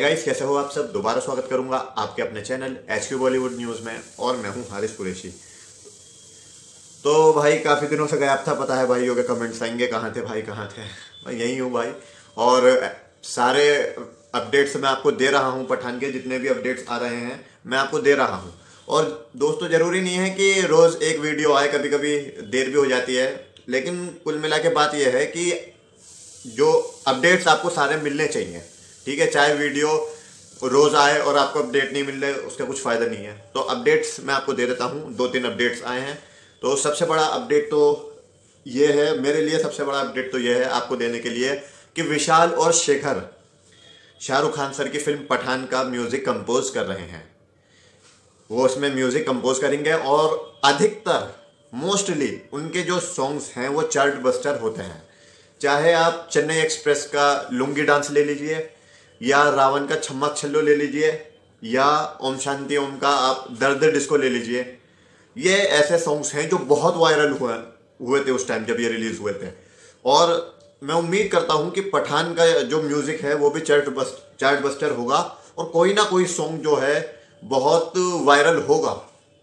Guys, कैसे हो आप सब। दोबारा स्वागत करूंगा आपके अपने चैनल HQ बॉलीवुड न्यूज़ में और मैं हूं हारिस कुरैशी। तो भाई काफ़ी दिनों से गायब था, पता है भाइयों के कमेंट्स आएंगे कहाँ थे भाई, कहाँ थे। मैं यही हूँ भाई और सारे अपडेट्स मैं आपको दे रहा हूँ। पठान के जितने भी अपडेट्स आ रहे हैं मैं आपको दे रहा हूँ। और दोस्तों ज़रूरी नहीं है कि रोज़ एक वीडियो आए, कभी कभी देर भी हो जाती है, लेकिन कुल मिला के बात यह है कि जो अपडेट्स आपको सारे मिलने चाहिए, ठीक है। चाहे वीडियो रोज आए और आपको अपडेट नहीं मिल रहे, उसका कुछ फायदा नहीं है। तो अपडेट्स मैं आपको दे देता हूँ। 2-3 अपडेट्स आए हैं। तो सबसे बड़ा अपडेट तो ये है, मेरे लिए सबसे बड़ा अपडेट तो ये है आपको देने के लिए कि विशाल और शेखर शाहरुख खान सर की फिल्म पठान का म्यूजिक कंपोज कर रहे हैं। वो उसमें म्यूजिक कंपोज करेंगे और अधिकतर मोस्टली उनके जो सॉन्ग्स हैं वो चार्ट बस्टर होते हैं। चाहे आप चेन्नई एक्सप्रेस का लुंगी डांस ले लीजिए, या रावण का छम्मक छल्लो ले लीजिए, या ओम शांति ओम का आप दर्द डिस्को ले लीजिए। ये ऐसे सॉन्ग्स हैं जो बहुत वायरल हुए थे उस टाइम जब ये रिलीज हुए थे। और मैं उम्मीद करता हूं कि पठान का जो म्यूजिक है वो भी चार्ट बस्टर होगा और कोई ना कोई सॉन्ग जो है बहुत वायरल होगा।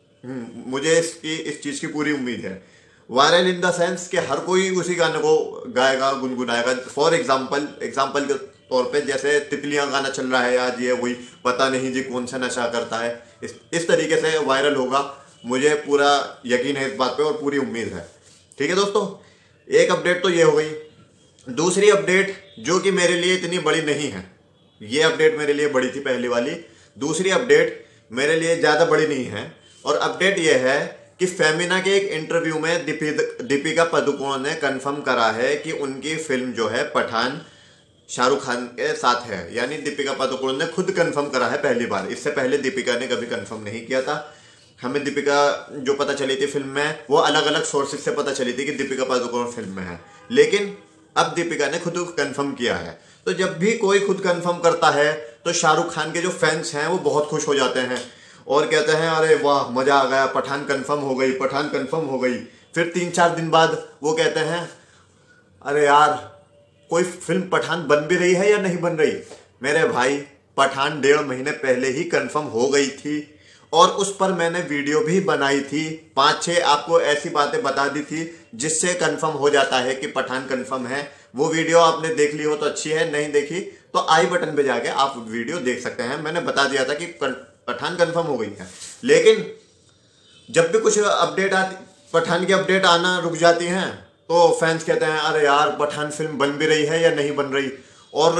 मुझे इस चीज़ की पूरी उम्मीद है। वायरल इन द सेंस कि हर कोई उसी गाने को गाएगा, गुनगुनाएगा। फॉर एग्जाम्पल के तौर पे जैसे तितलियां गाना चल रहा है आज, ये वही पता नहीं जी कौन सा नशा करता है, इस तरीके से वायरल होगा। मुझे पूरा यकीन है इस बात पे और पूरी उम्मीद है। ठीक है दोस्तों, एक अपडेट तो ये हो गई। दूसरी अपडेट जो कि मेरे लिए इतनी बड़ी नहीं है, ये अपडेट मेरे लिए बड़ी थी पहली वाली, दूसरी अपडेट मेरे लिए ज़्यादा बड़ी नहीं है। और अपडेट यह है कि फेमिना के एक इंटरव्यू में दीपिका पादुकोण ने कंफर्म करा है कि उनकी फिल्म जो है पठान शाहरुख खान के साथ है। यानी दीपिका पादुकोण ने खुद कंफर्म करा है पहली बार। इससे पहले दीपिका ने कभी कंफर्म नहीं किया था। हमें दीपिका जो पता चली थी फिल्म में, वो अलग अलग सोर्सेज से पता चली थी कि दीपिका पादुकोण फिल्म में है, लेकिन अब दीपिका ने खुद कंफर्म किया है। तो जब भी कोई खुद कंफर्म करता है तो शाहरुख खान के जो फैंस हैं वो बहुत खुश हो जाते हैं और कहते हैं अरे वाह मजा आ गया, पठान कंफर्म हो गई, पठान कंफर्म हो गई। फिर 3-4 दिन बाद वो कहते हैं अरे यार कोई फिल्म पठान बन भी रही है या नहीं बन रही। मेरे भाई पठान 1.5 महीने पहले ही कंफर्म हो गई थी और उस पर मैंने वीडियो भी बनाई थी। 5-6 आपको ऐसी बातें बता दी थी जिससे कंफर्म हो जाता है कि पठान कंफर्म है। वो वीडियो आपने देख ली हो तो अच्छी है, नहीं देखी तो आई बटन पे जाके आप वीडियो देख सकते हैं। मैंने बता दिया था कि पठान कंफर्म हो गई है। लेकिन जब भी कुछ अपडेट आती, पठान की अपडेट आना रुक जाती हैं तो फैंस कहते हैं अरे यार पठान फिल्म बन भी रही है या नहीं बन रही। और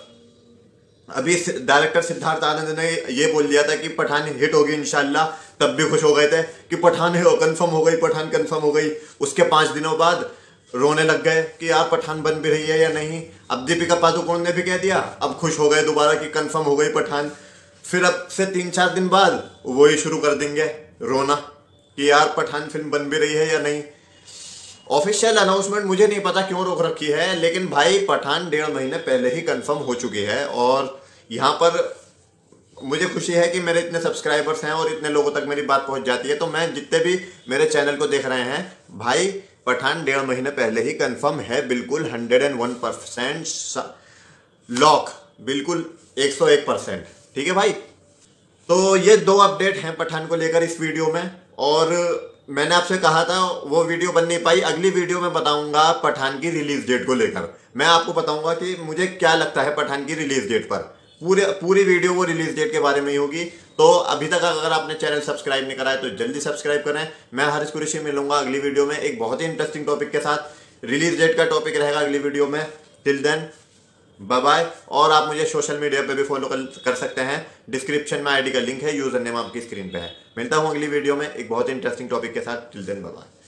अभी डायरेक्टर सिद्धार्थ आनंद ने ये बोल दिया था कि पठान हिट होगी इंशाल्लाह, तब भी खुश हो गए थे कि पठान कंफर्म हो गई, पठान कंफर्म हो गई। उसके 5 दिनों बाद रोने लग गए कि यार पठान बन भी रही है या नहीं। अब दीपिका पादुकोण ने भी कह दिया, अब खुश हो गए दोबारा कि कंफर्म हो गई पठान। फिर अब से 3-4 दिन बाद वही शुरू कर देंगे रोना कि यार पठान फिल्म बन भी रही है या नहीं। ऑफिशियल अनाउंसमेंट मुझे नहीं पता क्यों रोक रखी है, लेकिन भाई पठान 1.5 महीने पहले ही कंफर्म हो चुकी है। और यहाँ पर मुझे खुशी है कि मेरे इतने सब्सक्राइबर्स हैं और इतने लोगों तक मेरी बात पहुंच जाती है। तो मैं जितने भी मेरे चैनल को देख रहे हैं भाई, पठान 1.5 महीने पहले ही कंफर्म है, बिल्कुल 101% लॉक, बिल्कुल 101%। ठीक है भाई। तो ये 2 अपडेट हैं पठान को लेकर इस वीडियो में। और मैंने आपसे कहा था वो वीडियो बन नहीं पाई, अगली वीडियो में बताऊंगा पठान की रिलीज डेट को लेकर। मैं आपको बताऊंगा कि मुझे क्या लगता है पठान की रिलीज डेट पर। पूरी वीडियो वो रिलीज डेट के बारे में ही होगी। तो अभी तक अगर आपने चैनल सब्सक्राइब नहीं करा है तो जल्दी सब्सक्राइब करें। मैं हारिस कुरैशी मिलूंगा अगली वीडियो में एक बहुत ही इंटरेस्टिंग टॉपिक के साथ। रिलीज डेट का टॉपिक रहेगा अगली वीडियो में। Till then bye bye. और आप मुझे सोशल मीडिया पे भी फॉलो कर सकते हैं। डिस्क्रिप्शन में आईडी का लिंक है, यूजर नेम आपकी स्क्रीन पे है। मिलता हूँ अगली वीडियो में एक बहुत इंटरेस्टिंग टॉपिक के साथ। Till then bye bye.